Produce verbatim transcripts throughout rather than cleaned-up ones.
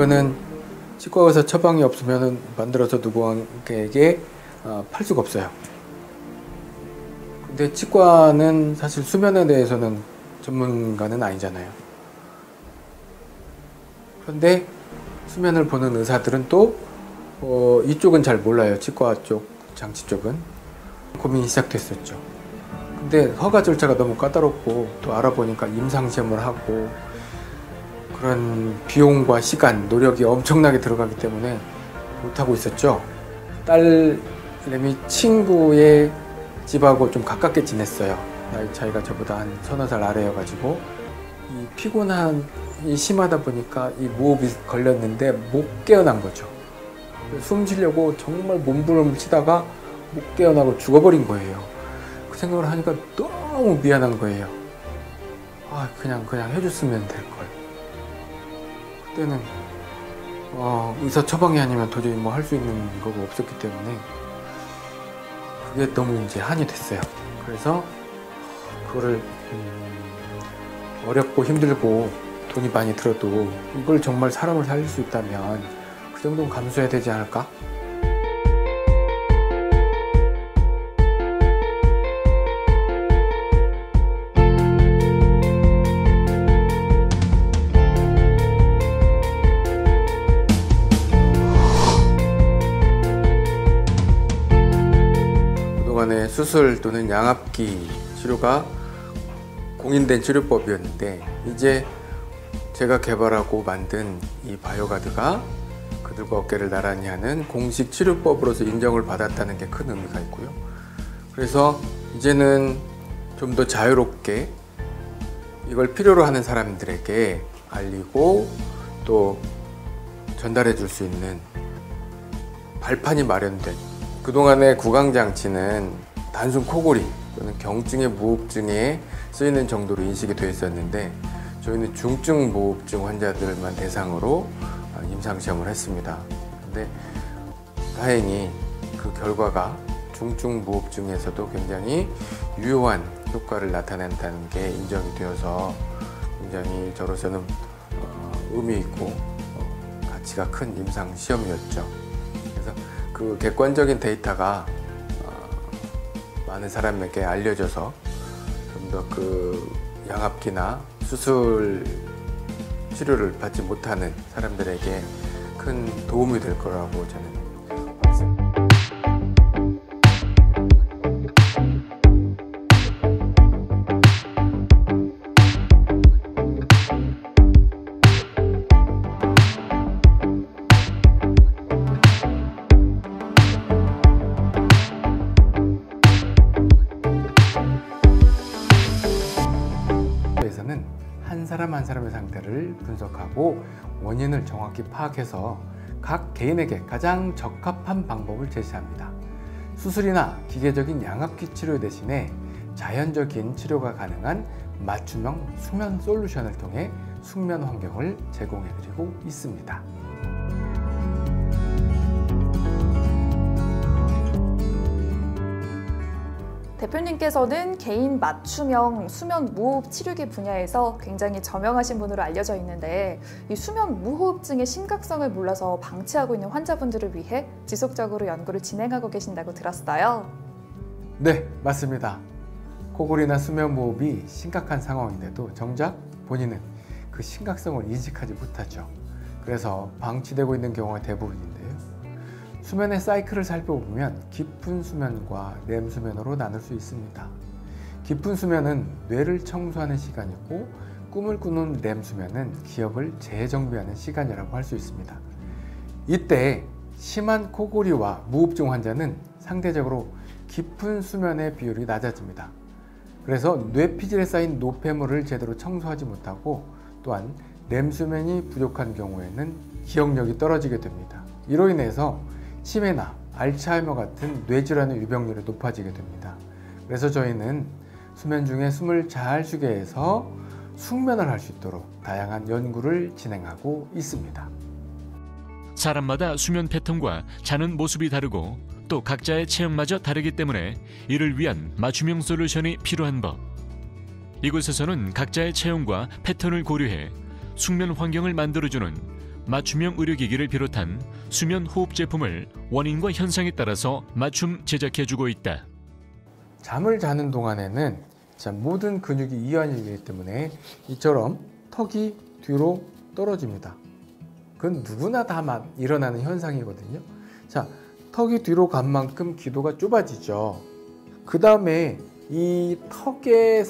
이거는 치과 의사 처방이 없으면 만들어서 누구에게 팔 수가 없어요. 근데 치과는 사실 수면에 대해서는 전문가는 아니잖아요. 그런데 수면을 보는 의사들은 또 어, 이쪽은 잘 몰라요. 치과 쪽, 장치 쪽은. 고민이 시작됐었죠. 근데 허가 절차가 너무 까다롭고 또 알아보니까 임상시험을 하고 그런 비용과 시간, 노력이 엄청나게 들어가기 때문에 못하고 있었죠. 딸내미 친구의 집하고 좀 가깝게 지냈어요. 나이 차이가 저보다 한 서너 살 아래여가지고 이 피곤함이 심하다 보니까 이 무호흡이 걸렸는데 못 깨어난 거죠. 숨 쉬려고 정말 몸부림을 치다가 못 깨어나고 죽어버린 거예요. 그 생각을 하니까 너무 미안한 거예요. 아, 그냥 그냥 해줬으면 될 걸. 그때는 어, 의사 처방이 아니면 도저히 뭐 할 수 있는 거가 없었기 때문에 그게 너무 이제 한이 됐어요. 그래서 그거를 음, 어렵고 힘들고 돈이 많이 들어도 이걸 정말 사람을 살릴 수 있다면 그 정도는 감수해야 되지 않을까? 그동안에 수술 또는 양압기 치료가 공인된 치료법이었는데 이제 제가 개발하고 만든 이 바이오가드가 그들과 어깨를 나란히 하는 공식 치료법으로서 인정을 받았다는 게 큰 의미가 있고요. 그래서 이제는 좀 더 자유롭게 이걸 필요로 하는 사람들에게 알리고 또 전달해 줄 수 있는 발판이 마련된, 그동안의 구강장치는 단순 코골이 또는 경증의 무호흡증에 쓰이는 정도로 인식이 되어 있었는데 저희는 중증 무호흡증 환자들만 대상으로 임상시험을 했습니다. 근데 다행히 그 결과가 중증 무호흡증에서도 굉장히 유효한 효과를 나타낸다는 게 인정이 되어서 굉장히 저로서는 의미 있고 가치가 큰 임상시험이었죠. 그래서 그 객관적인 데이터가 많은 사람에게 알려져서 좀 더 그 양압기나 수술 치료를 받지 못하는 사람들에게 큰 도움이 될 거라고 저는 믿습니다. 에서는 한 사람 한 사람의 상태를 분석하고 원인을 정확히 파악해서 각 개인에게 가장 적합한 방법을 제시합니다. 수술이나 기계적인 양압기 치료 대신에 자연적인 치료가 가능한 맞춤형 수면 솔루션을 통해 숙면 환경을 제공해드리고 있습니다. 대표님께서는 개인 맞춤형 수면 무호흡 치료기 분야에서 굉장히 저명하신 분으로 알려져 있는데 이 수면 무호흡증의 심각성을 몰라서 방치하고 있는 환자분들을 위해 지속적으로 연구를 진행하고 계신다고 들었어요. 네, 맞습니다. 코골이나 수면 무호흡이 심각한 상황인데도 정작 본인은 그 심각성을 인식하지 못하죠. 그래서 방치되고 있는 경우가 대부분인데요. 수면의 사이클을 살펴보면 깊은 수면과 렘 수면으로 나눌 수 있습니다. 깊은 수면은 뇌를 청소하는 시간이고 꿈을 꾸는 렘 수면은 기억을 재정비하는 시간이라고 할 수 있습니다. 이때 심한 코골이와 무호흡증 환자는 상대적으로 깊은 수면의 비율이 낮아집니다. 그래서 뇌피질에 쌓인 노폐물을 제대로 청소하지 못하고 또한 렘 수면이 부족한 경우에는 기억력이 떨어지게 됩니다. 이로 인해서 치매나 알츠하이머 같은 뇌질환의 유병률이 높아지게 됩니다. 그래서 저희는 수면 중에 숨을 잘 쉬게 해서 숙면을 할 수 있도록 다양한 연구를 진행하고 있습니다. 사람마다 수면 패턴과 자는 모습이 다르고 또 각자의 체형마저 다르기 때문에 이를 위한 맞춤형 솔루션이 필요한 법. 이곳에서는 각자의 체형과 패턴을 고려해 숙면 환경을 만들어주는 맞춤형 의료기기를 비롯한 수면 호흡 제품을 원인과 현상에 따라서 맞춤 제작해주고 있다. 잠을 자는 동안에는 자, 모든 근육이 이완이기 때문에 이처럼 턱이 뒤로 떨어집니다. 그건 누구나 다 일어나는 현상이거든요. 자, 턱이 뒤로 간 만큼 기도가 좁아지죠. 그 다음에 이 턱의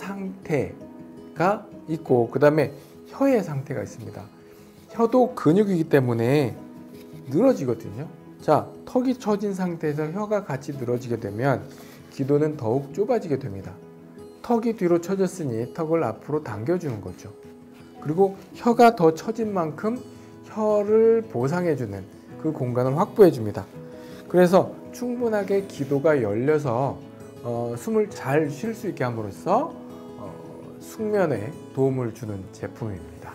상태가 있고 그 다음에 혀의 상태가 있습니다. 혀도 근육이기 때문에 늘어지거든요. 자, 턱이 처진 상태에서 혀가 같이 늘어지게 되면 기도는 더욱 좁아지게 됩니다. 턱이 뒤로 처졌으니 턱을 앞으로 당겨주는 거죠. 그리고 혀가 더 처진 만큼 혀를 보상해주는 그 공간을 확보해줍니다. 그래서 충분하게 기도가 열려서 어, 숨을 잘 쉴 수 있게 함으로써 어, 숙면에 도움을 주는 제품입니다.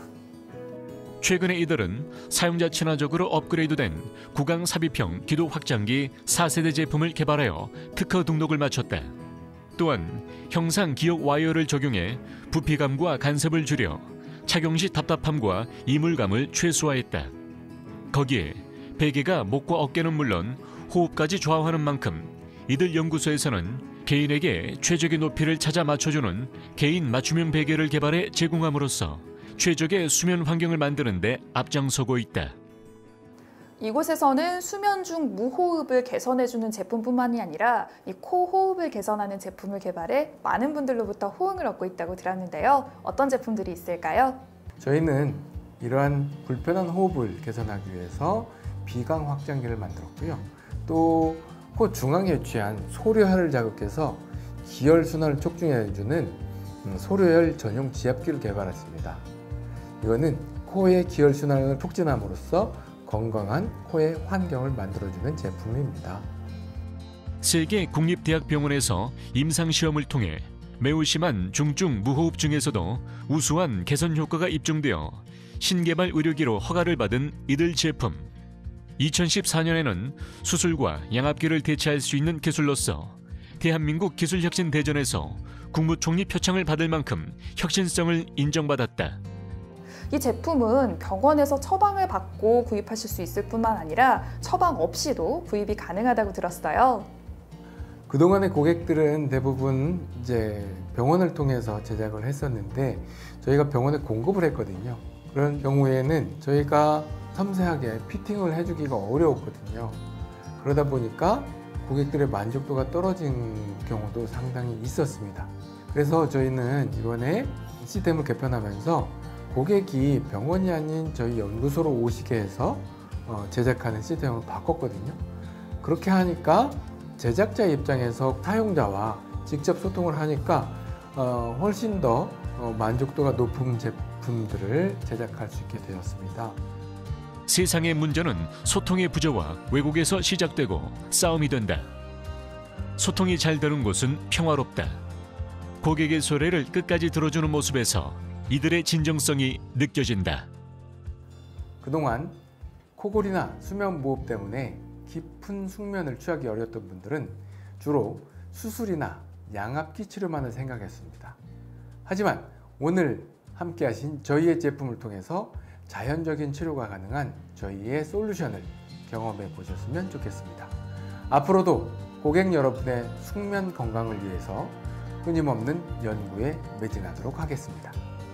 최근에 이들은 사용자 친화적으로 업그레이드된 구강 삽입형 기도 확장기 사 세대 제품을 개발하여 특허 등록을 마쳤다. 또한 형상 기역 와이어를 적용해 부피감과 간섭을 줄여 착용 시 답답함과 이물감을 최소화했다. 거기에 베개가 목과 어깨는 물론 호흡까지 좌우하는 만큼 이들 연구소에서는 개인에게 최적의 높이를 찾아 맞춰주는 개인 맞춤형 베개를 개발해 제공함으로써 최적의 수면 환경을 만드는 데 앞장서고 있다. 이곳에서는 수면 중 무호흡을 개선해주는 제품뿐만이 아니라 이 코호흡을 개선하는 제품을 개발해 많은 분들로부터 호응을 얻고 있다고 들었는데요. 어떤 제품들이 있을까요? 저희는 이러한 불편한 호흡을 개선하기 위해서 비강 확장기를 만들었고요. 또 코 중앙에 위치한 소료혈을 자극해서 기혈 순환을 촉진해주는 소료혈 전용 지압기를 개발했습니다. 이거는 코의 기혈 순환을 촉진함으로써 건강한 코의 환경을 만들어주는 제품입니다. 세계 국립대학병원에서 임상시험을 통해 매우 심한 중증 무호흡증에서도 우수한 개선 효과가 입증되어 신개발 의료기로 허가를 받은 이들 제품. 이천십사 년에는 수술과 양압기를 대체할 수 있는 기술로서 대한민국 기술혁신대전에서 국무총리 표창을 받을 만큼 혁신성을 인정받았다. 이 제품은 병원에서 처방을 받고 구입하실 수 있을 뿐만 아니라 처방 없이도 구입이 가능하다고 들었어요. 그동안의 고객들은 대부분 이제 병원을 통해서 제작을 했었는데 저희가 병원에 공급을 했거든요. 그런 경우에는 저희가 섬세하게 피팅을 해주기가 어려웠거든요. 그러다 보니까 고객들의 만족도가 떨어진 경우도 상당히 있었습니다. 그래서 저희는 이번에 시스템을 개편하면서 고객이 병원이 아닌 저희 연구소로 오시게 해서 제작하는 시스템으로 바꿨거든요. 그렇게 하니까 제작자 입장에서 사용자와 직접 소통을 하니까 훨씬 더 만족도가 높은 제품들을 제작할 수 있게 되었습니다. 세상의 문제는 소통의 부재와 왜곡에서 시작되고 싸움이 된다. 소통이 잘 되는 곳은 평화롭다. 고객의 소리를 끝까지 들어주는 모습에서 이들의 진정성이 느껴진다. 그동안 코골이나 수면 무호흡 때문에 깊은 숙면을 취하기 어려웠던 분들은 주로 수술이나 양압기 치료만을 생각했습니다. 하지만 오늘 함께 하신 저희의 제품을 통해서 자연적인 치료가 가능한 저희의 솔루션을 경험해 보셨으면 좋겠습니다. 앞으로도 고객 여러분의 숙면 건강을 위해서 끊임없는 연구에 매진하도록 하겠습니다.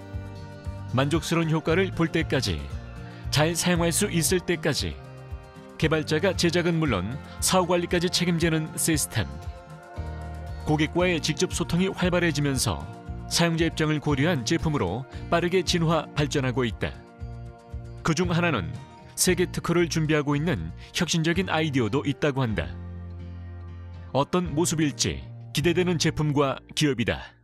만족스러운 효과를 볼 때까지, 잘 사용할 수 있을 때까지 개발자가 제작은 물론 사후 관리까지 책임지는 시스템. 고객과의 직접 소통이 활발해지면서 사용자 입장을 고려한 제품으로 빠르게 진화 발전하고 있다. 그중 하나는 세계 특허를 준비하고 있는 혁신적인 아이디어도 있다고 한다. 어떤 모습일지 기대되는 제품과 기업이다.